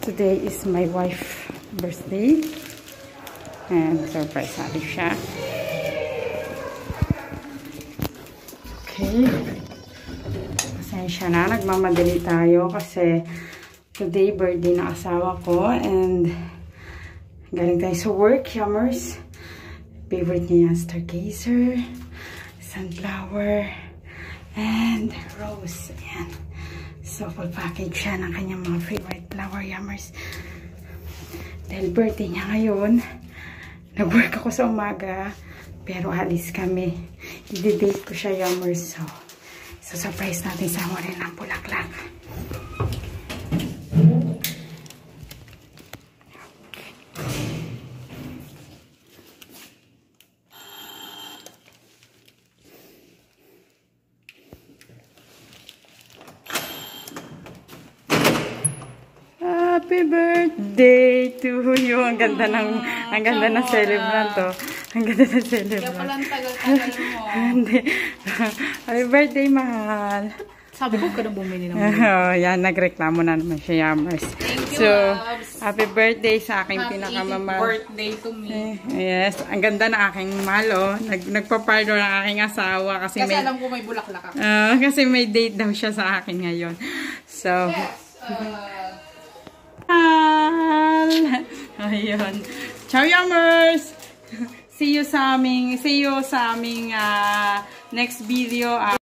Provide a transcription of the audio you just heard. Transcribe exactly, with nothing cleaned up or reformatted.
Today is my wife's birthday. And surprise natin siya. Okay. Pasensya na. Nagmamadali tayo kasi today birthday ng asawa ko. And galing tayo sa work. Yummers. Favorite niya yung stargazer, sunflower, and rose. Ayan. So, full package siya ng kanyang mga favorite flower. Yummers. Dahil birthday niya ngayon, nag-work ako sa umaga, pero alis kami. I-date ko siya, Yummers. So, so surprise natin sa rin ng bulaklak. Happy birthday to you. Ang ganda ng, ang ganda ng celebrant to. Ang ganda ng celebrant. Kaya pala ang tagal-tagal mo. Hindi. Happy birthday, mahal. Sabi ko ka na bumili ng oh, yan, nagreklamo na naman siya, Yummers. Thank you, so, loves. Happy birthday sa aking pinakamamahal. Happy birthday to me. Yes, ang ganda na aking mahal, oh. Nag, nagpa-pardon ang aking asawa. Kasi, kasi may, alam ko may bulaklak ako. Uh, kasi may date daw siya sa akin ngayon. So, yes, uh, ayun. Ciao, Yummers! See you sa aming, see you sa aming uh, next video. Uh,